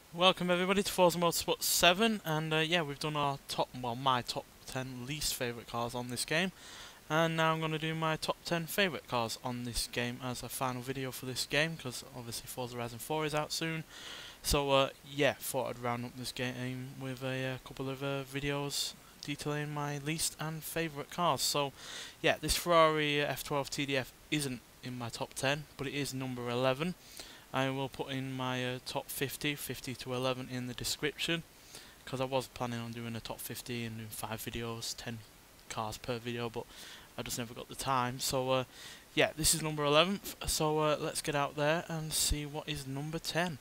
Welcome everybody to Forza Motorsport 7, and yeah, we've done our my top 10 least favourite cars on this game, and now I'm going to do my top 10 favourite cars on this game as a final video for this game, because obviously Forza Horizon 4 is out soon. So yeah, thought I'd round up this game with a couple of videos detailing my least and favourite cars. So yeah, this Ferrari F12 TDF isn't in my top 10, but it is number 11. I will put in my top 50 to 11 in the description, because I was planning on doing a top 50 and doing 5 videos, 10 cars per video, but I just never got the time. So yeah, this is number 11, so let's get out there and see what is number 10.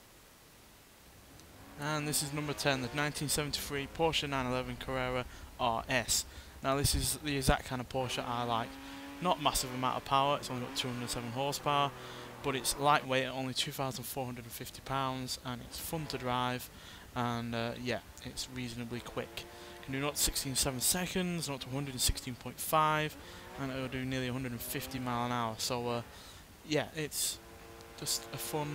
And this is number 10, the 1973 Porsche 911 Carrera RS. Now this is the exact kind of Porsche I like. Not massive amount of power, it's only got 207 horsepower, but it's lightweight at only 2,450 pounds, and it's fun to drive, and yeah, it's reasonably quick. It can do 0 to 16 in 7 seconds, 0 to 116.5, and it'll do nearly 150 mile an hour. So yeah, it's just a fun,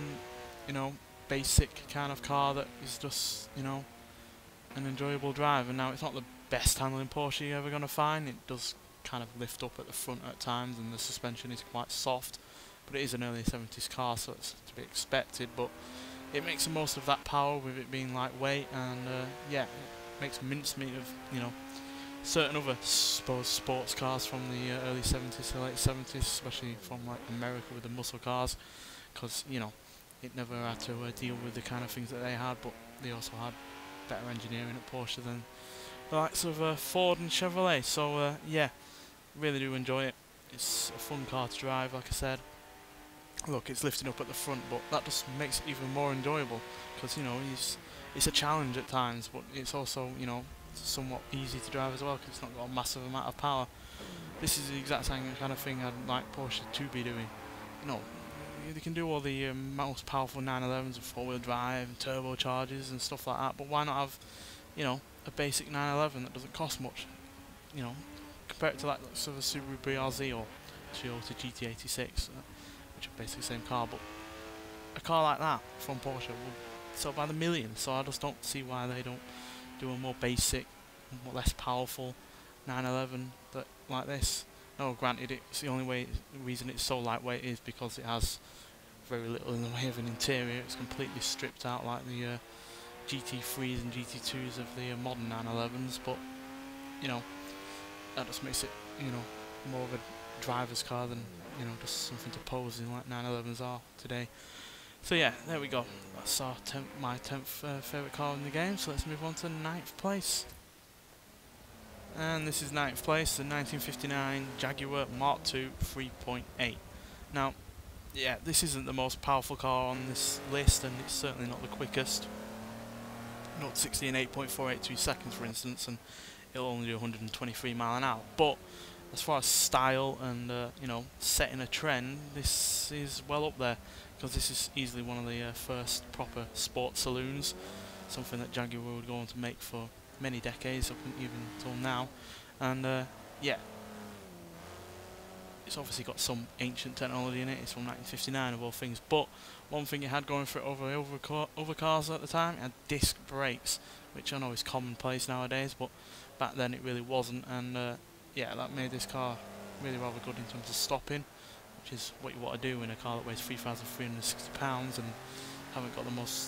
basic kind of car that is just, an enjoyable drive. And now it's not the best handling Porsche you're ever going to find. It does kind of lift up at the front at times, and the suspension is quite soft, but it is an early 70s car, so it's to be expected. But it makes the most of that power with it being lightweight, and yeah, it makes mincemeat of certain other sports cars from the early 70s to late 70s, especially from like America with the muscle cars, because it never had to deal with the kind of things that they had, but they also had better engineering at Porsche than the likes of Ford and Chevrolet. So yeah, really do enjoy it. It's a fun car to drive, like I said. Look, it's lifting up at the front, but that just makes it even more enjoyable, because it's a challenge at times, but it's also somewhat easy to drive as well, because it's not got a massive amount of power. This is the exact same kind of thing I'd like Porsche to be doing. They can do all the most powerful 911s with 4-wheel drive and turbochargers and stuff like that, but why not have a basic 911 that doesn't cost much? Compare it to like sort of a Subaru BRZ or Toyota GT86. Which are basically the same car, but a car like that from Porsche will sell by the millions, so I just don't see why they don't do a more basic, more less powerful 911 like this. No, granted, it's the reason it's so lightweight is because it has very little in the way of an interior. It's completely stripped out like the GT3s and GT2s of the modern 911s, but that just makes it more of a driver's car than just something to pose in like 911s are today. So yeah, there we go. That's my 10th favourite car in the game, so let's move on to 9th place. And this is 9th place, the 1959 Jaguar Mark II 3.8. Now, yeah, this isn't the most powerful car on this list, and it's certainly not the quickest. 0 to 60 in 8.482 seconds, for instance, and it'll only do 123 mile an hour. But as far as style and setting a trend, this is well up there, because this is easily one of the first proper sports saloons, something that Jaguar would go on to make for many decades, up even till now. And yeah, it's obviously got some ancient technology in it. It's from 1959 of all things, but one thing it had going for it over other cars at the time, it had disc brakes, which I know is commonplace nowadays, but back then it really wasn't. And yeah, that made this car really rather good in terms of stopping, which is what you want to do in a car that weighs 3,360 pounds and haven't got the most,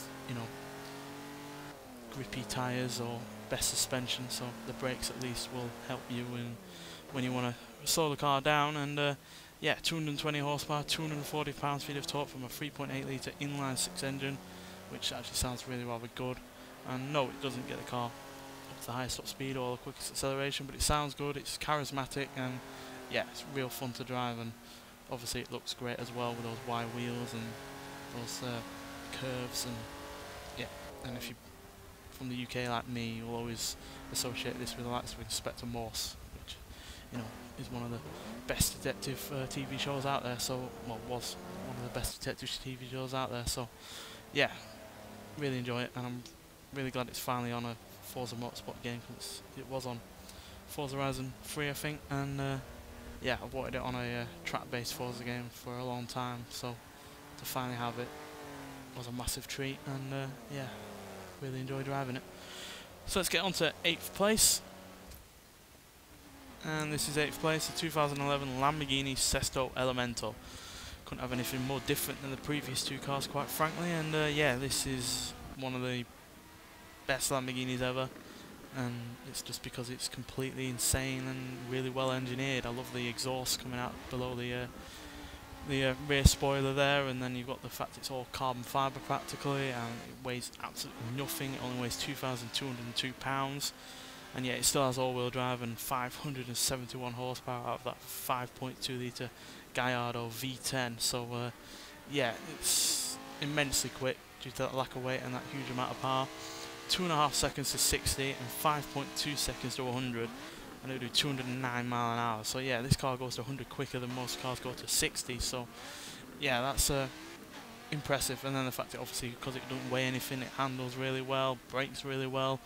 grippy tyres or best suspension. So the brakes at least will help you when you want to slow the car down. And yeah, 220 horsepower, 240 pounds-feet of torque from a 3.8 litre inline-six engine, which actually sounds really rather good. And no, it doesn't get the car up to the highest top speed or the quickest acceleration, but it sounds good, it's charismatic, and yeah, it's real fun to drive. And obviously it looks great as well with those wide wheels and those curves. And yeah, and if you from the UK like me, you'll always associate this with the likes of Inspector Morse, which is one of the best detective TV shows out there. So, well, was one of the best detective TV shows out there. So yeah, really enjoy it, and I'm really glad it's finally on a Forza Motorsport game, because it was on Forza Horizon 3, I think, and yeah, I've wanted it on a track-based Forza game for a long time, so to finally have it was a massive treat. And yeah, really enjoy driving it. So let's get on to 8th place. And this is 8th place, the 2011 Lamborghini Sesto Elemental. Couldn't have anything more different than the previous two cars, quite frankly, and yeah, this is one of the best Lamborghinis ever, and it's just because it's completely insane and really well engineered. I love the exhaust coming out below the rear spoiler there, and then you've got the fact it's all carbon fibre practically, and it weighs absolutely nothing. It only weighs 2,202 pounds, and yet it still has all-wheel drive and 571 horsepower out of that 5.2 litre Gallardo V10. So yeah, it's immensely quick due to that lack of weight and that huge amount of power. 2.5 seconds to 60 and 5.2 seconds to 100, and it'll do 209 mile an hour. So yeah, this car goes to 100 quicker than most cars go to 60. So yeah, that's impressive. And then the fact that obviously because it doesn't weigh anything, it handles really well, brakes really well,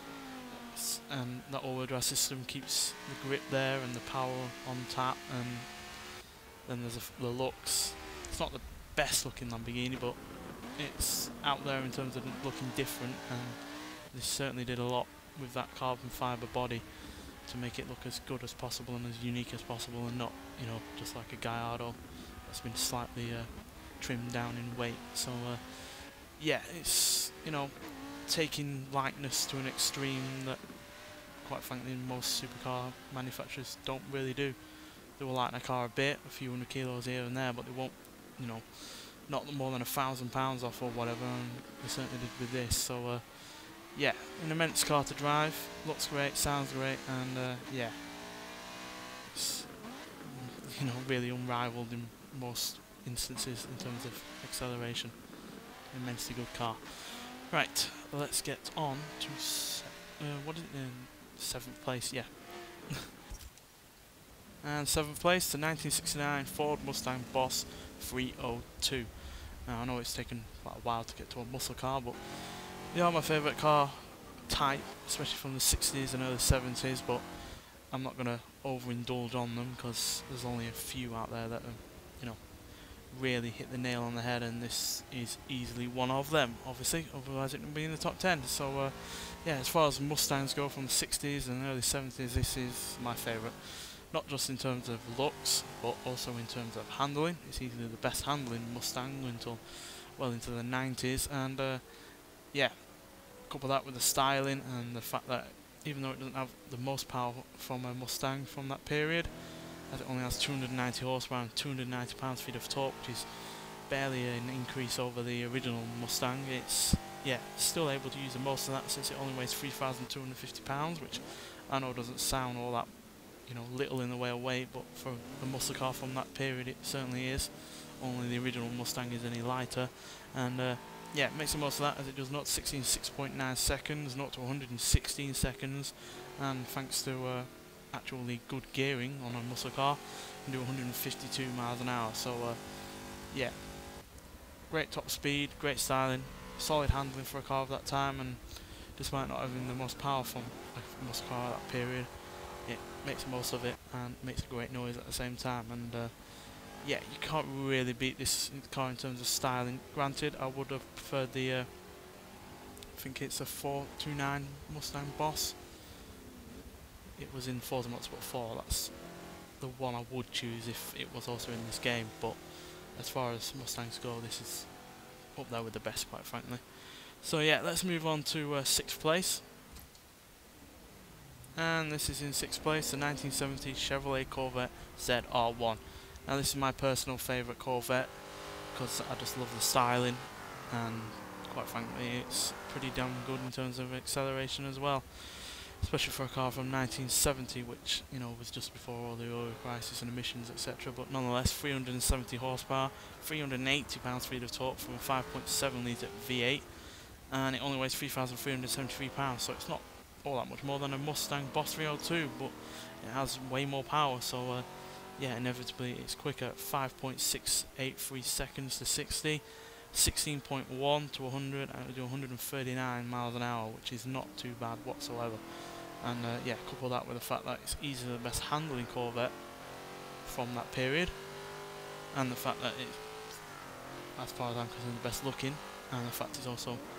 and that all-wheel drive system keeps the grip there and the power on tap. And then there's the looks. It's not the best looking Lamborghini, but it's out there in terms of looking different, and they certainly did a lot with that carbon fibre body to make it look as good as possible and as unique as possible, and not, you know, just like a Gallardo that's been slightly trimmed down in weight. So yeah, it's, you know, taking lightness to an extreme that quite frankly most supercar manufacturers don't really do. They will lighten a car a bit, a few hundred kilos here and there, but they won't, you know, not more than £1,000 off or whatever, and they certainly did with this. So yeah, an immense car to drive, looks great, sounds great, and yeah, it's, you know, really unrivaled in most instances in terms of acceleration. Immensely good car. Right, let's get on to what is it in 7th place? Yeah. And 7th place, the 1969 Ford Mustang Boss 302. Now I know it's taken quite a while to get to a muscle car, but they are my favourite car type, especially from the 60s and early 70s, but I'm not going to overindulge on them because there's only a few out there that have, you know, really hit the nail on the head, and this is easily one of them, obviously, otherwise it wouldn't be in the top 10. So yeah, as far as Mustangs go from the 60s and early 70s, this is my favourite. Not just in terms of looks, but also in terms of handling. It's easily the best handling Mustang until well into the 90s, and yeah, couple that with the styling and the fact that even though it doesn't have the most power from a Mustang from that period, as it only has 290 horsepower and 290 pounds-feet of torque, which is barely an increase over the original Mustang, it's yeah, still able to use the most of that since it only weighs 3,250 pounds, which I know doesn't sound all that, you know, little in the way of weight, but for a muscle car from that period it certainly is. Only the original Mustang is any lighter, and yeah, it makes the most of that as it does 0 to 60 in 6.9 seconds, 0 to 116 seconds, and thanks to actually good gearing on a muscle car, can do 152 miles an hour. So yeah, great top speed, great styling, solid handling for a car of that time, and despite not having the most power from a muscle car at that period, it makes the most of it and makes a great noise at the same time. And yeah, you can't really beat this car in terms of styling. Granted, I would have preferred the I think it's a 429 Mustang Boss. It was in Forza Motorsport 4, that's the one I would choose if it was also in this game, but as far as Mustangs go, this is up there with the best, quite frankly. So yeah, let's move on to 6th place. And this is in 6th place, the 1970 Chevrolet Corvette ZR1. Now this is my personal favourite Corvette because I just love the styling, and quite frankly it's pretty damn good in terms of acceleration as well, especially for a car from 1970, which, you know, was just before all the oil crisis and emissions, etc. But nonetheless, 370 horsepower, 380 pounds-feet of torque from a 5.7 litre V8, and it only weighs 3,373 pounds, so it's not all that much more than a Mustang Boss 302, but it has way more power. So yeah, inevitably it's quicker at 5.683 seconds to 60, 16.1 to 100, and it'll do 139 miles an hour, which is not too bad whatsoever. And yeah, couple that with the fact that it's easily the best handling Corvette from that period, and the fact that it's, as far as I'm concerned, the best looking, and the fact it's also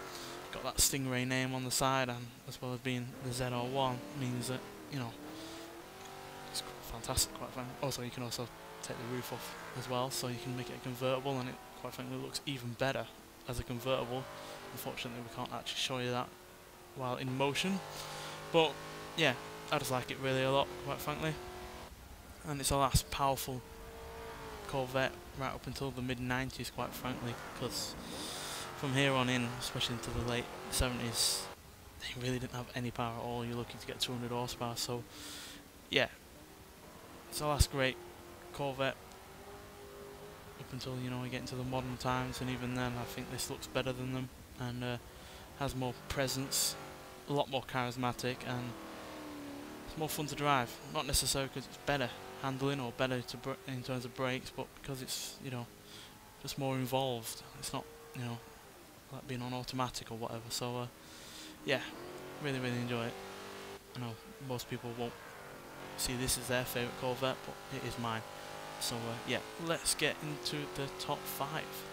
got that Stingray name on the side, and as well as being the ZR1 means that, you know, it's fantastic, quite frankly. Also, you can also take the roof off as well, so you can make it a convertible, and it quite frankly looks even better as a convertible. Unfortunately, we can't actually show you that while in motion, but yeah, I just like it really a lot, quite frankly. And it's the last powerful Corvette right up until the mid-90s, quite frankly, because from here on in, especially into the late 70s, they really didn't have any power at all. You're looking to get 200 horsepower, so yeah, it's the last great Corvette up until, you know, we get into the modern times, and even then I think this looks better than them, and has more presence, a lot more charismatic, and it's more fun to drive. Not necessarily because it's better handling or better in terms of brakes, but because it's, you know, just more involved. It's not, you know, like being on automatic or whatever. So yeah, really enjoy it. I know most people won't see this as their favourite Corvette, but it is mine. So yeah, let's get into the top 5.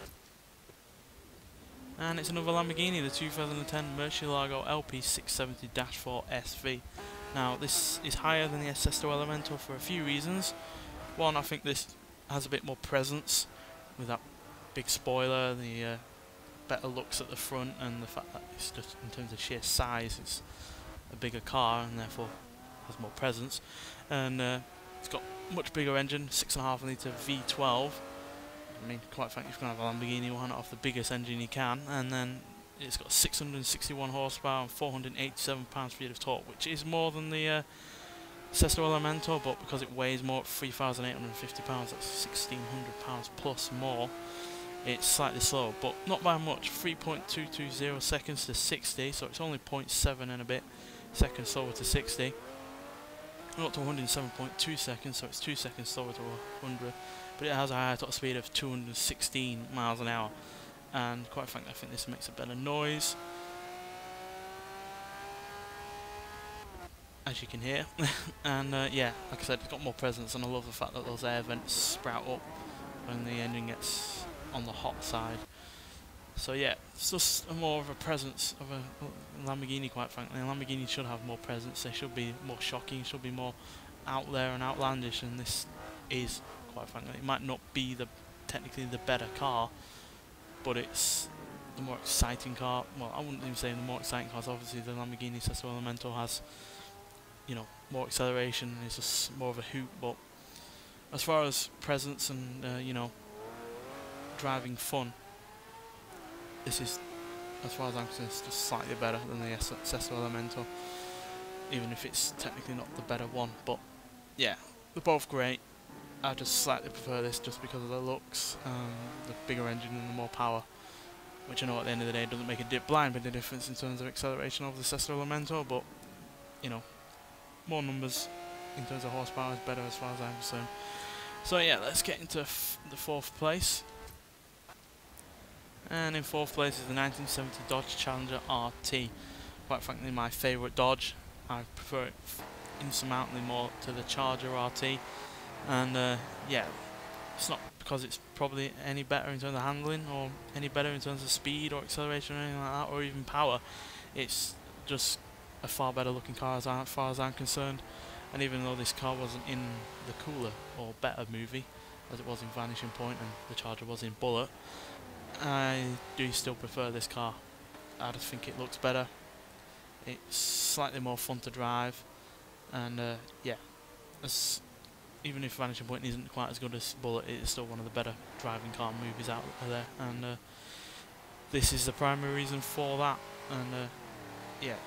And it's another Lamborghini, the 2010 Murcielago LP670-4 SV. Now this is higher than the Sesto Elemento for a few reasons. One, I think this has a bit more presence with that big spoiler, the better looks at the front, and the fact that it's just, in terms of sheer size, it's a bigger car and therefore has more presence. And it's got much bigger engine, 6.5 litre V12. I mean, quite frankly, if you're going to have a Lamborghini, why not have the biggest engine you can? And then it's got 661 horsepower and 487 pounds-feet of torque, which is more than the Sesto Elemento, but because it weighs more at 3,850 pounds, that's 1,600 pounds plus more. It's slightly slower, but not by much. 3.220 seconds to 60, so it's only 0.7 and a bit seconds slower to 60. Not to 107.2 seconds, so it's 2 seconds slower to 100. But it has a higher top speed of 216 miles an hour. And quite frankly, I think this makes a better noise, as you can hear. And yeah, like I said, it's got more presence, and I love the fact that those air vents sprout up when the engine gets on the hot side. So yeah, it's just more of a presence of a Lamborghini, quite frankly. A Lamborghini should have more presence. They should be more shocking, should be more out there and outlandish, and this is, quite frankly, it might not be technically the better car, but it's the more exciting car. Well, I wouldn't even say the more exciting cars. Obviously, the Lamborghini Sesto Elemento has, you know, more acceleration and it's just more of a hoot. But as far as presence and you know, driving fun, this is, as far as I'm concerned, just slightly better than the Sesto Elemento, even if it's technically not the better one. But yeah, they're both great. I just slightly prefer this just because of the looks, the bigger engine and the more power, which I know at the end of the day doesn't make a blind bit of difference in terms of acceleration over the Sesto Elemento, but you know, more numbers in terms of horsepower is better as far as I'm concerned. So yeah, let's get into the 4th place. And in 4th place is the 1970 Dodge Challenger RT. Quite frankly, my favourite Dodge. I prefer it insurmountably more to the Charger RT. And yeah, it's not because it's probably any better in terms of handling or any better in terms of speed or acceleration or anything like that, or even power. It's just a far better looking car as far as I'm concerned. And even though this car wasn't in the cooler or better movie, as it was in Vanishing Point and the Charger was in Bullet, I do still prefer this car. I just think it looks better. It's slightly more fun to drive, and yeah, even if Vanishing Point isn't quite as good as Bullet, it is still one of the better driving car movies out there, and this is the primary reason for that. And yeah,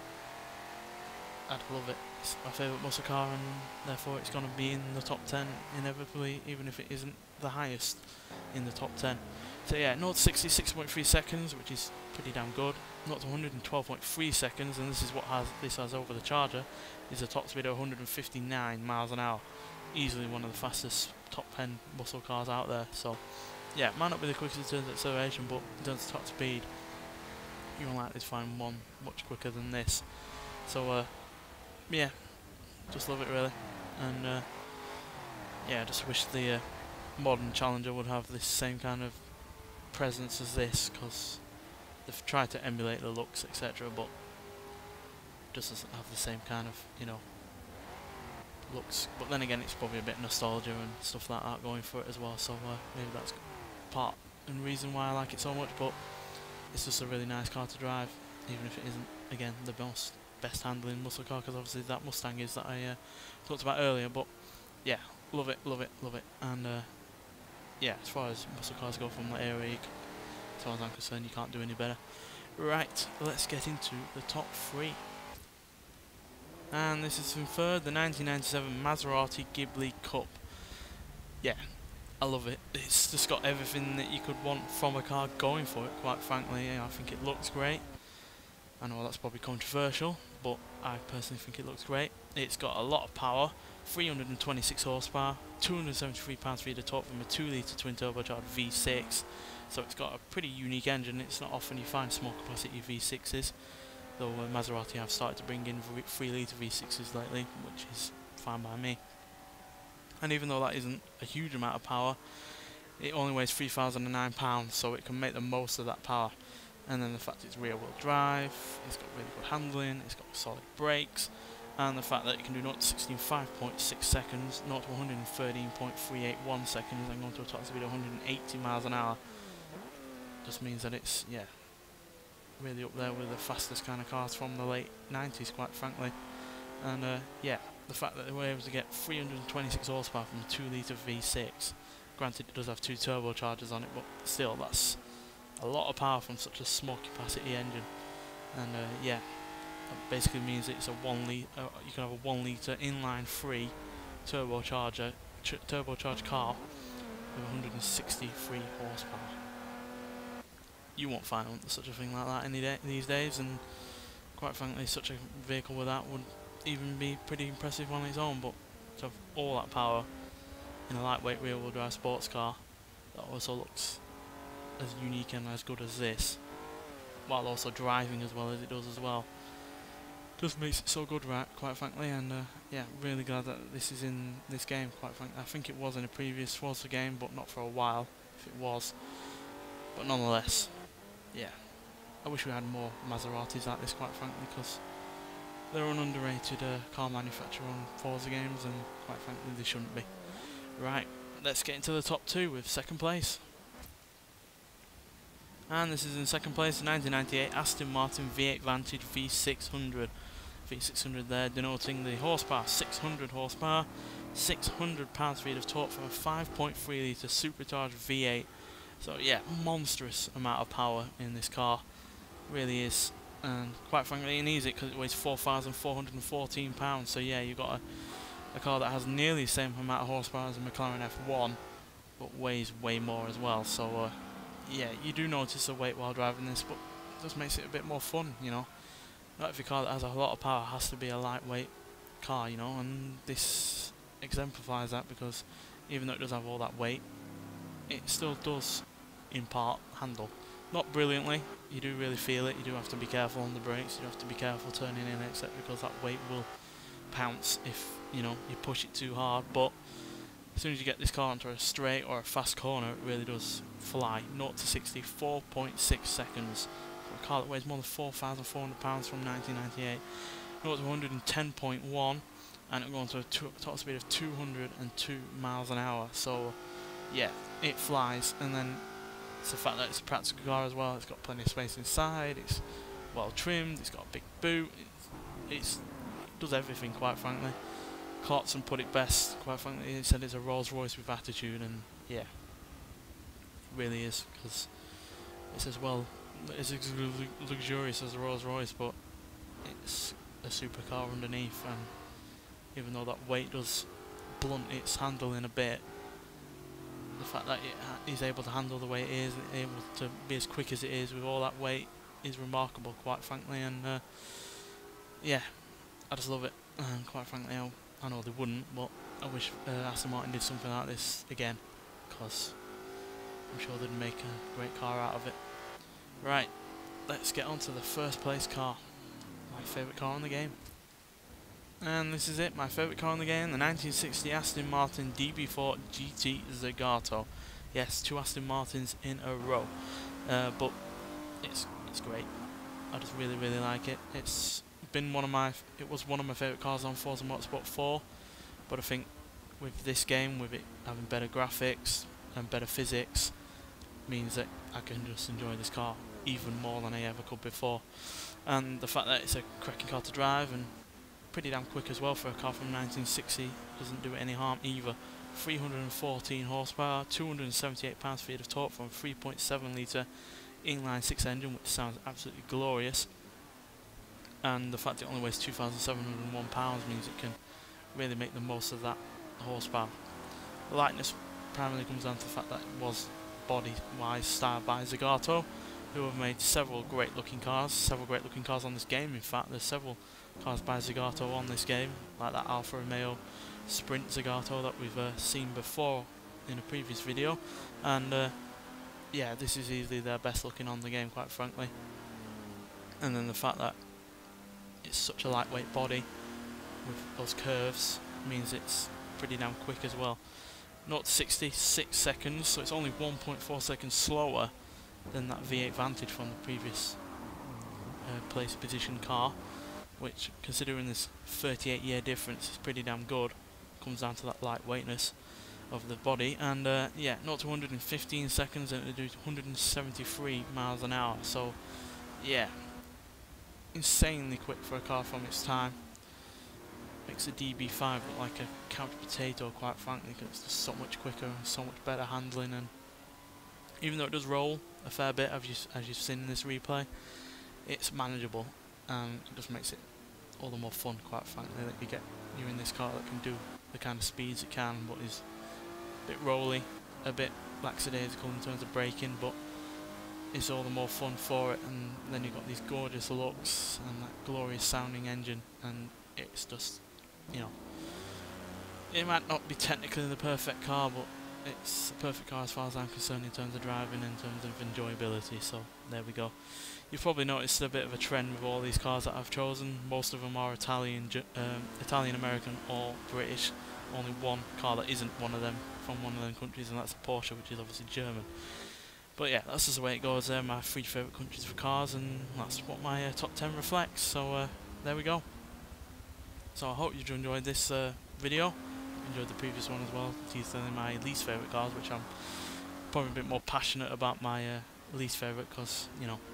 I'd love it. It's my favourite muscle car, and therefore it's going to be in the top 10 inevitably, even if it isn't the highest in the top 10. So yeah, 0 to 60, 6.3 seconds, which is pretty damn good. 0 to 112.3 seconds, and this is what this has over the Charger, is a top speed of 159 miles an hour. Easily one of the fastest top 10 muscle cars out there. So yeah, might not be the quickest in terms of acceleration, but in terms of top speed, you're unlikely to find one much quicker than this. So yeah, just love it really, and yeah, I just wish the modern Challenger would have this same kind of presence as this, because they've tried to emulate the looks, etc., but just doesn't have the same kind of, you know, looks. But then again, it's probably a bit of nostalgia and stuff like that going for it as well, so maybe that's part and reason why I like it so much. But it's just a really nice car to drive, even if it isn't, again, the best handling muscle car, because obviously that Mustang is that I talked about earlier. But yeah, love it, love it, love it. And yeah, as far as muscle cars go from that area, as far as I'm concerned, you can't do any better. Right, let's get into the top 3. And this is from third, the 1997 Maserati Ghibli Cup. Yeah, I love it. It's just got everything that you could want from a car going for it, quite frankly. I think it looks great. I know that's probably controversial, but I personally think it looks great. It's got a lot of power, 326 horsepower, 273 pounds-feet of torque from a 2-litre twin turbocharged V6. So it's got a pretty unique engine. It's not often you find small capacity V6s, though Maserati have started to bring in 3-litre V6s lately, which is fine by me. And even though that isn't a huge amount of power, it only weighs 3,009 pounds, so it can make the most of that power. And then the fact it's rear-wheel drive, it's got really good handling, it's got solid brakes, and the fact that it can do 0 to 60 in 5.6 seconds, 0 to 113.381 seconds, and go to a top speed of 180 miles an hour, just means that it's, yeah, really up there with the fastest kind of cars from the late 90s, quite frankly. And yeah, the fact that they were able to get 326 horsepower from a 2-litre V6, granted it does have 2 turbochargers on it, but still, that's a lot of power from such a small capacity engine. And yeah, that basically means it's a 1 litre, you can have a 1 litre inline 3 turbocharged car with 163 horsepower. You won't find such a thing like that these days, and quite frankly, such a vehicle with that would even be pretty impressive on its own. But to have all that power in a lightweight rear-wheel drive sports car that also looks as unique and as good as this, while also driving as well as it does as well, just makes it so good, right, quite frankly. And yeah, really glad that this is in this game, quite frankly. I think it was in a previous Forza game, but not for a while, if it was. But nonetheless, yeah, I wish we had more Maseratis like this, quite frankly, because they're an underrated car manufacturer on Forza games, and quite frankly they shouldn't be. Right, let's get into the top 2 with second place. And this is in second place, the 1998 Aston Martin V8 Vantage V600. V600 there, denoting the horsepower, 600 horsepower, 600 pounds-feet of torque from a 5.3-litre supercharged V8. So yeah, monstrous amount of power in this car, really is. And quite frankly, it needs it because it weighs 4,414 pounds. So yeah, you've got a car that has nearly the same amount of horsepower as a McLaren F1, but weighs way more as well. So yeah, you do notice the weight while driving this, but it just makes it a bit more fun, you know. Not every car that has a lot of power has to be a lightweight car, you know, and this exemplifies that, because even though it does have all that weight, it still does, in part, handle. Not brilliantly, you do really feel it, you do have to be careful on the brakes, you do have to be careful turning in, etc., because that weight will pounce if, you know, you push it too hard. But as soon as you get this car onto a straight or a fast corner, it really does fly. 0 to 60, 4.6 seconds. For a car that weighs more than 4,400 pounds from 1998. 0 to 110.1, and it'll go on to a top speed of 202 miles an hour. So yeah, it flies. And then it's the fact that it's a practical car as well. It's got plenty of space inside, it's well trimmed, it's got a big boot, it does everything, quite frankly. Clarkson put it best, quite frankly. He said it's a Rolls Royce with attitude, and yeah, it really is, because it's as well, it's as luxurious as a Rolls Royce, but it's a supercar underneath. And even though that weight does blunt its handling a bit, the fact that it is able to handle the way it is, able to be as quick as it is with all that weight, is remarkable, quite frankly. And yeah, I just love it. And quite frankly, I know they wouldn't, but I wish Aston Martin did something like this again, because I'm sure they'd make a great car out of it. Right, let's get on to the first place car, my favourite car in the game. And this is it, my favourite car in the game, the 1960 Aston Martin DB4 GT Zagato. Yes, 2 Aston Martins in a row, but it's it's great. I just really like it. It was one of my favourite cars on Forza Motorsport 4, but I think with this game, with it having better graphics and better physics, means that I can just enjoy this car even more than I ever could before. And the fact that it's a cracking car to drive and pretty damn quick as well for a car from 1960 doesn't do it any harm either. 314 horsepower, 278 pounds-feet of torque from a 3.7 litre inline 6 engine, which sounds absolutely glorious. And the fact it only weighs 2,701 pounds means it can really make the most of that horsepower. The lightness primarily comes down to the fact that it was body-wise styled by Zagato, who have made several great looking cars on this game. In fact, there's several cars by Zagato on this game, like that Alfa Romeo Sprint Zagato that we've seen before in a previous video, and yeah, this is easily their best looking on the game, quite frankly. And then the fact that it's such a lightweight body with those curves means it's pretty damn quick as well. 0 to 60, 6 seconds, so it's only 1.4 seconds slower than that V8 Vantage from the previous place position car, which, considering this 38-year difference, is pretty damn good. Comes down to that lightweightness of the body. And yeah, 0 to 115 seconds, and it do 173 miles an hour. So yeah, insanely quick for a car from its time. Makes the DB5 look like a couch potato, quite frankly, because it's just so much quicker and so much better handling. And even though it does roll a fair bit, as you've seen in this replay, it's manageable, and it just makes it all the more fun, quite frankly, that you're in this car that can do the kind of speeds it can, but is a bit rolly, a bit lackadaisical in terms of braking, but it's all the more fun for it. And then you've got these gorgeous looks and that glorious sounding engine, and it's just, you know, it might not be technically the perfect car, but it's a perfect car as far as I'm concerned in terms of driving, in terms of enjoyability. So there we go. You've probably noticed a bit of a trend with all these cars that I've chosen. Most of them are Italian, American or British. Only one car that isn't one of them, from one of them countries, and that's a Porsche, which is obviously German. But yeah, that's just the way it goes. They're my 3 favourite countries for cars, and that's what my top 10 reflects. So there we go. So I hope you've enjoyed this video. Enjoyed the previous one as well. These are my least favourite cars, which I'm probably a bit more passionate about my least favourite, because, you know,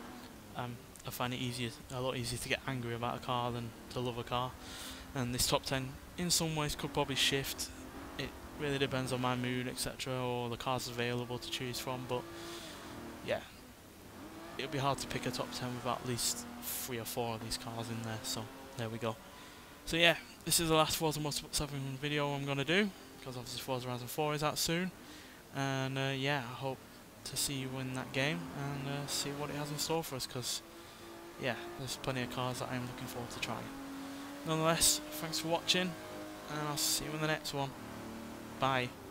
I find it a lot easier to get angry about a car than to love a car. And this top 10 in some ways could probably shift. It really depends on my mood, etc., or the cars available to choose from. But yeah, it'll be hard to pick a top 10 without at least 3 or 4 of these cars in there. So there we go. So yeah, this is the last Forza Motorsport 7 video I'm going to do, because obviously Forza Horizon 4 is out soon. And yeah, I hope to see you in that game and see what it has in store for us, because yeah, there's plenty of cars that I am looking forward to trying. Nonetheless, thanks for watching, and I'll see you in the next one. Bye.